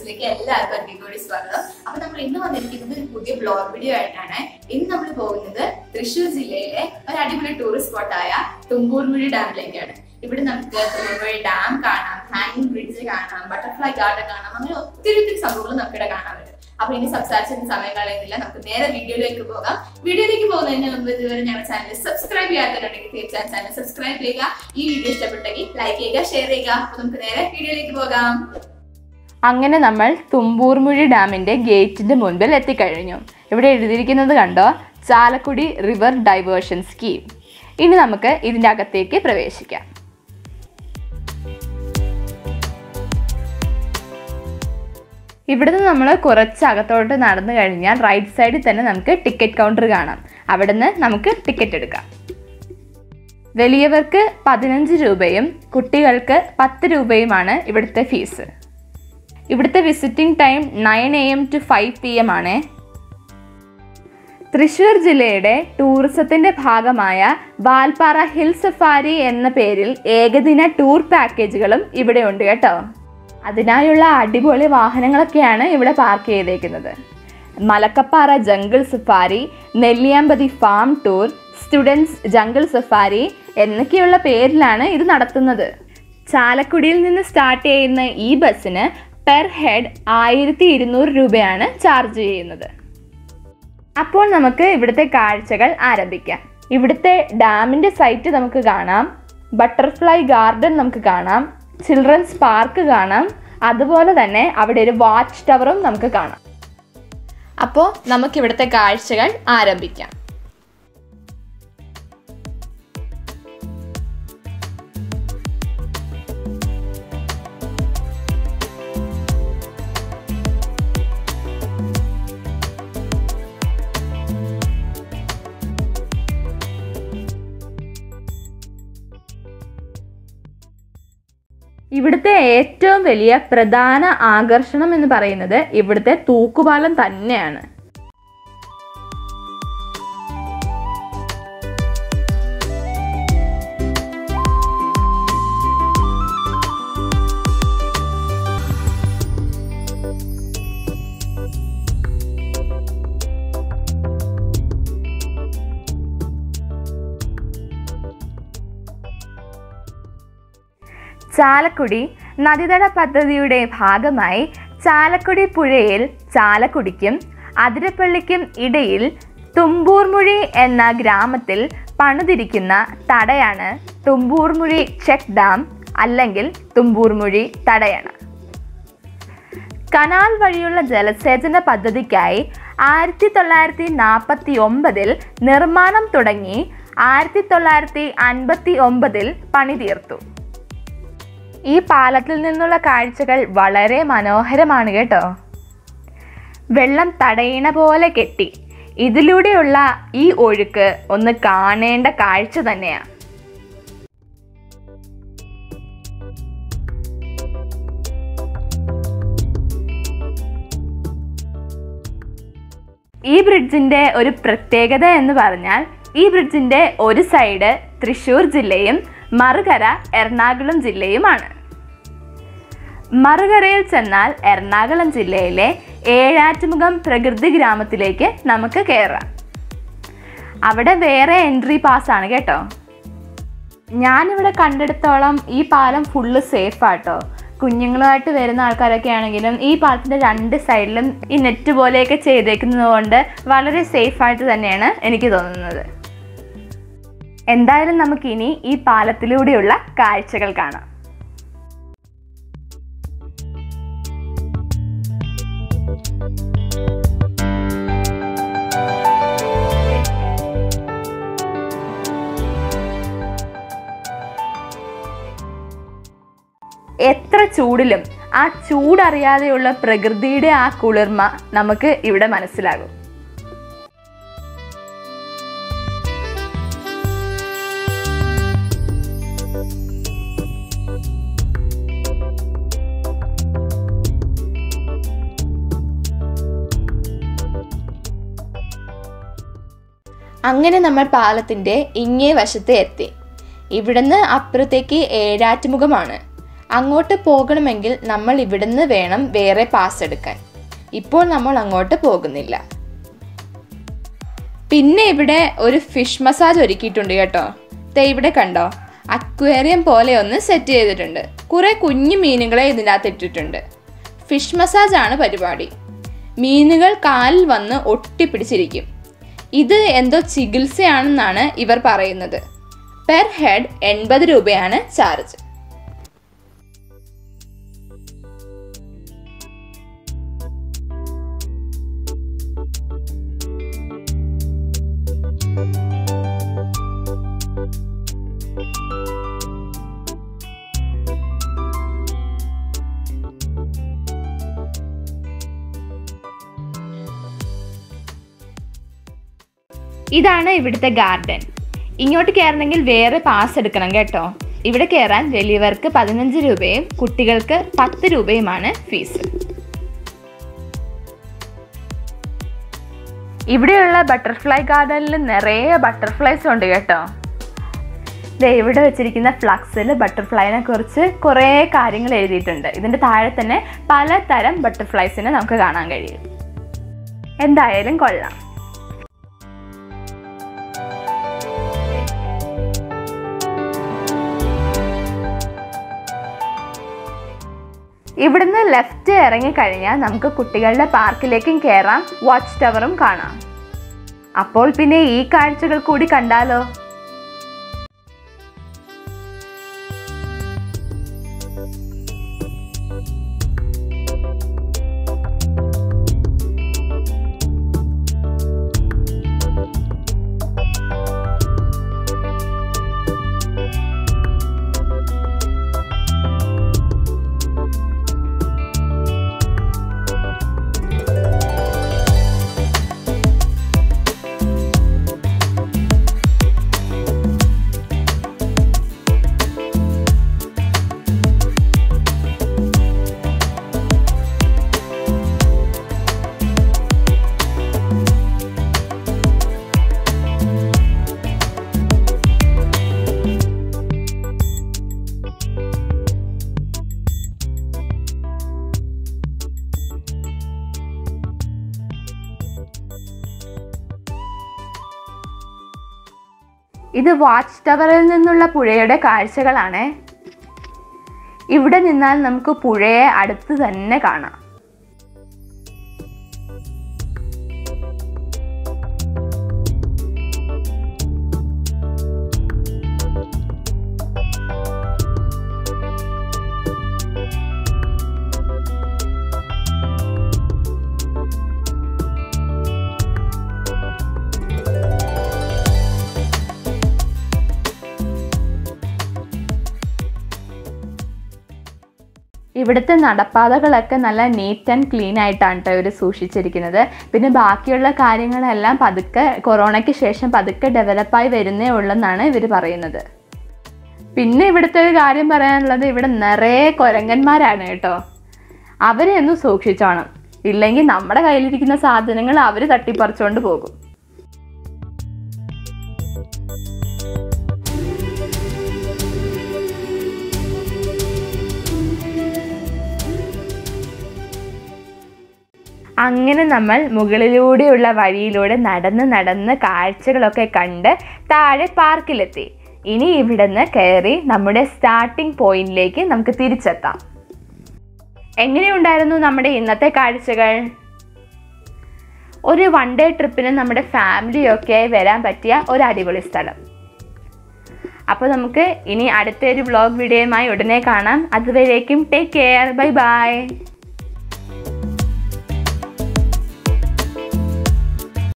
വീഡിയോസിലേക്ക് എല്ലാവർക്കും കൂടി സ്വാഗതം. അപ്പോൾ നമ്മൾ ഇന്ന് വന്നിരിക്കുന്നത് ഒരു പുതിയ ബ്ലോഗ് വീഡിയോ ആയിട്ടാണ്. ഇന്ന് നമ്മൾ പോകുന്നത് തൃശ്ശൂർ ജില്ലയിലെ ഒരു അടിപൊളി ടൂറിസ്റ്റ് സ്പോട്ടായ തുമ്പൂർമുഴി ഡാമിലേക്കാണ്. ഇവിടെ നമുക്ക് തുമ്പൂർമുഴി ഡാം കാണാം, ഹാങ്ങിങ് ബ്രിഡ്ജ് കാണാം, ബട്ടർഫ്ലൈ ഗാർഡൻ കാണാം, അങ്ങനെ ഒത്തിരി സംഭവങ്ങൾ നമുക്കിവിടെ കാണാൻ പറ്റും. അപ്പൊ ഇനി സംസാരിച്ചിട്ട് സമയം കളയുന്നില്ല, നമുക്ക് നേരെ വീഡിയോയിലേക്ക് പോകാം. വീഡിയോയിലേക്ക് പോകുന്നതിന് മുമ്പ് ഇതുവരെ ഞങ്ങളുടെ ചാനൽ സബ്സ്ക്രൈബ് ചെയ്യാത്തവരുണ്ടെങ്കിൽ തീർച്ചയായും ചാനൽ സബ്സ്ക്രൈബ് ചെയ്യുക. ഈ വീഡിയോ ഇഷ്ടപ്പെട്ടെങ്കിൽ ലൈക്ക് ചെയ്യുക, ഷെയർ ചെയ്യുക. അപ്പൊ നമുക്ക് നേരെ വീഡിയോയിലേക്ക് പോകാം. അങ്ങനെ നമ്മൾ തുമ്പൂർമുഴി ഡാമിന്റെ ഗേറ്റിന്റെ മുൻപിൽ എത്തിക്കഴിഞ്ഞു. ഇവിടെ എഴുതിയിരിക്കുന്നത് കണ്ടോ, ചാലക്കുടി റിവർ ഡൈവേർഷൻ സ്കീം. ഇനി നമുക്ക് ഇതിന്റെ അകത്തേക്ക് പ്രവേശിക്കാം. ഇവിടുന്ന് നമ്മൾ കുറച്ച് അകത്തോട്ട് നടന്നു കഴിഞ്ഞാൽ റൈറ്റ് സൈഡിൽ തന്നെ നമുക്ക് ടിക്കറ്റ് കൗണ്ടർ കാണാം. അവിടുന്ന് നമുക്ക് ടിക്കറ്റ് എടുക്കാം. വലിയവർക്ക് 15 രൂപയും കുട്ടികൾക്ക് 10 രൂപയുമാണ് ഇവിടുത്തെ ഫീസ്. ഇവിടുത്തെ visiting time 9 AM to 5 PM ആണ്. തൃശ്ശൂർ ജില്ലയുടെ ടൂറിസത്തിൻ്റെ ഭാഗമായ വാൽപ്പാറ ഹിൽ സഫാരി എന്ന പേരിൽ ഏകദിന ടൂർ പാക്കേജുകളും ഇവിടെ ഉണ്ട് കേട്ടോ. അതിനായുള്ള അടിപൊളി വാഹനങ്ങളൊക്കെയാണ് ഇവിടെ പാർക്ക് ചെയ്തേക്കുന്നത്. Malakkappara jungle safari, Nelliyampathy farm tour, students jungle safari എന്നൊക്കെയുള്ള പേരിലാണ് ഇത് നടത്തുന്നത്. ചാലക്കുടിയിൽ നിന്ന് സ്റ്റാർട്ട് ചെയ്യുന്ന ഈ ബസ്സിന് പെർ ഹെഡ് 1200 രൂപയാണ് ചാർജ് ചെയ്യുന്നത്. അപ്പോൾ നമുക്ക് ഇവിടുത്തെ കാഴ്ചകൾ ആരംഭിക്കാം. ഇവിടുത്തെ ഡാമിൻ്റെ സൈറ്റ് നമുക്ക് കാണാം, ബട്ടർഫ്ലൈ ഗാർഡൻ നമുക്ക് കാണാം, ചിൽഡ്രൻസ് പാർക്ക് കാണാം, അതുപോലെ തന്നെ അവിടെ ഒരു വാച്ച് ടവറും നമുക്ക് കാണാം. അപ്പോൾ നമുക്കിവിടുത്തെ കാഴ്ചകൾ ആരംഭിക്കാം. ഇവിടുത്തെ ഏറ്റവും വലിയ പ്രധാന ആകർഷണം എന്ന് പറയുന്നത് ഇവിടുത്തെ തൂക്കുപാലം തന്നെയാണ്. ചാലക്കുടി നദീതട പദ്ധതിയുടെ ഭാഗമായി ചാലക്കുടി പുഴയിൽ ചാലക്കുടിക്കും അതിരപ്പള്ളിക്കും ഇടയിൽ തുമ്പൂർമുഴി എന്ന ഗ്രാമത്തിൽ പണിതിരിക്കുന്ന തടയാണ് തുമ്പൂർമുഴി ചെക്ക് ഡാം അല്ലെങ്കിൽ തുമ്പൂർമുഴി തടയണ. കനാൽ വഴിയുള്ള ജലസേചന പദ്ധതിക്കായി 1949 നിർമ്മാണം തുടങ്ങി 1959 പണി തീർത്തു. ഈ പാലത്തിൽ നിന്നുള്ള കാഴ്ചകൾ വളരെ മനോഹരമാണ് കേട്ടോ. വെള്ളം തടയണ പോലെ കെട്ടി ഇതിലൂടെയുള്ള ഈ ഒഴുക്ക് ഒന്ന് കാണേണ്ട കാഴ്ച തന്നെയാണ്. ഈ ബ്രിഡ്ജിൻ്റെ ഒരു പ്രത്യേകത എന്ന് പറഞ്ഞാൽ ഈ ബ്രിഡ്ജിൻ്റെ ഒരു സൈഡ് തൃശ്ശൂർ ജില്ലയും മറുകര എറണാകുളം ജില്ലയുമാണ്. മറുകരയിൽ ചെന്നാൽ എറണാകുളം ജില്ലയിലെ ഏഴാറ്റുമുഖം പ്രകൃതി ഗ്രാമത്തിലേക്ക് നമുക്ക് കയറാം. അവിടെ വേറെ എൻട്രി പാസ്സാണ് കേട്ടോ. ഞാനിവിടെ കണ്ടെടുത്തോളം ഈ പാലം ഫുള്ള് സേഫാട്ടോ. കുഞ്ഞുങ്ങളുമായിട്ട് വരുന്ന ആൾക്കാരൊക്കെ ആണെങ്കിലും ഈ പാലത്തിൻ്റെ 2 സൈഡിലും ഈ നെറ്റ് പോലെയൊക്കെ ചെയ്തേക്കുന്നത് കൊണ്ട് വളരെ സേഫായിട്ട് തന്നെയാണ് എനിക്ക് തോന്നുന്നത്. എന്തായാലും നമുക്കിനി ഈ പാലത്തിലൂടെയുള്ള കാഴ്ചകൾ കാണാം. എത്ര ചൂടിലും ആ ചൂടറിയാതെയുള്ള പ്രകൃതിയുടെ ആ കുളിർമ നമുക്ക് ഇവിടെ മനസ്സിലാകും. അങ്ങനെ നമ്മൾ പാലത്തിൻ്റെ ഇങ്ങേ വശത്ത് എത്തി. ഇവിടുന്ന് അപ്പുറത്തേക്ക് ഏഴാറ്റുമുഖമാണ്. അങ്ങോട്ട് പോകണമെങ്കിൽ നമ്മൾ ഇവിടുന്ന് വേണം വേറെ പാസ് എടുക്കാൻ. ഇപ്പോൾ നമ്മൾ അങ്ങോട്ട് പോകുന്നില്ല. പിന്നെ ഇവിടെ ഒരു ഫിഷ് മസാജ് ഒരുക്കിയിട്ടുണ്ട് കേട്ടോ. ദേ ഇവിടെ കണ്ടോ, അക്വേറിയം പോലെ ഒന്ന് സെറ്റ് ചെയ്തിട്ടുണ്ട്. കുറേ കുഞ്ഞു മീനുകളെ ഇതിനകത്ത് ഇട്ടിട്ടുണ്ട്. ഫിഷ് മസാജാണ് പരിപാടി. മീനുകൾ കാലിൽ വന്ന് ഒട്ടിപ്പിടിച്ചിരിക്കും. ഇത് എന്തോ ചികിത്സയാണെന്നാണ് ഇവർ പറയുന്നത്. പെർ ഹെഡ് 80 രൂപയാണ് ചാർജ്. ഇതാണ് ഇവിടുത്തെ ഗാർഡൻ. ഇങ്ങോട്ട് കയറണമെങ്കിൽ വേറെ പാസ് എടുക്കണം കേട്ടോ. ഇവിടെ കയറാൻ വലിയവർക്ക് 15 രൂപയും കുട്ടികൾക്ക് 10 രൂപയുമാണ് ഫീസ്. ഇവിടെയുള്ള ബട്ടർഫ്ലൈ ഗാർഡനിൽ നിറയെ ബട്ടർഫ്ലൈസ് ഉണ്ട് കേട്ടോ. ഇവിടെ വെച്ചിരിക്കുന്ന ഫ്ലക്സിൽ ബട്ടർഫ്ലൈനെ കുറിച്ച് കുറേ കാര്യങ്ങൾ എഴുതിയിട്ടുണ്ട്. ഇതിൻ്റെ താഴെ തന്നെ പലതരം ബട്ടർഫ്ലൈസിനെ നമുക്ക് കാണാൻ കഴിയും. എന്തായാലും കൊള്ളാം. ഇവിടുന്ന് ലെഫ്റ്റ് ഇറങ്ങിക്കഴിഞ്ഞാൽ നമുക്ക് കുട്ടികളുടെ പാർക്കിലേക്കും കയറാം, വാച്ച് ടവറും കാണാം. അപ്പോൾ പിന്നെ ഈ കാഴ്ചകൾ കൂടി കണ്ടാലോ? ഇത് വാച്ച് ടവറിൽ നിന്നുള്ള പുഴയുടെ കാഴ്ചകളാണ്. ഇവിടെ നിന്നാൽ നമുക്ക് പുഴയെ അടുത്ത് തന്നെ കാണാം. ഇവിടുത്തെ നടപ്പാതകളൊക്കെ നല്ല നീറ്റ് ആൻഡ് ക്ലീൻ ആയിട്ടാണ് കേട്ടോ ഇവർ സൂക്ഷിച്ചിരിക്കുന്നത്. പിന്നെ ബാക്കിയുള്ള കാര്യങ്ങളെല്ലാം പതുക്കെ കൊറോണയ്ക്ക് ശേഷം പതുക്കെ ഡെവലപ്പായി വരുന്നേ ഉള്ളെന്നാണ് ഇവർ പറയുന്നത്. പിന്നെ ഇവിടുത്തെ ഒരു കാര്യം പറയാനുള്ളത്, ഇവിടെ നിറയെ കുരങ്ങന്മാരാണ് കേട്ടോ. അവരെ ഒന്ന് സൂക്ഷിച്ചോണം, ഇല്ലെങ്കിൽ നമ്മുടെ കയ്യിലിരിക്കുന്ന സാധനങ്ങൾ അവർ തട്ടിപ്പറിച്ചുകൊണ്ട് പോകും. അങ്ങനെ നമ്മൾ മുകളിലൂടെയുള്ള വഴിയിലൂടെ നടന്ന് കാഴ്ചകളൊക്കെ കണ്ട് താഴെ പാർക്കിലെത്തി. ഇനി ഇവിടുന്ന് കയറി നമ്മുടെ സ്റ്റാർട്ടിംഗ് പോയിന്റിലേക്ക് നമുക്ക് തിരിച്ചെത്താം. എങ്ങനെയുണ്ടായിരുന്നു നമ്മുടെ ഇന്നത്തെ കാഴ്ചകൾ? ഒരു 1 ഡേ ട്രിപ്പിന് നമ്മുടെ ഫാമിലിയൊക്കെ വരാൻ പറ്റിയ ഒരു അടിപൊളി സ്ഥലം. അപ്പോൾ നമുക്ക് ഇനി അടുത്തൊരു വ്ളോഗ് വീഡിയോയുമായി ഉടനെ കാണാം. അതുവരേക്കും ടേക്ക് കെയർ, ബൈ ബൈ.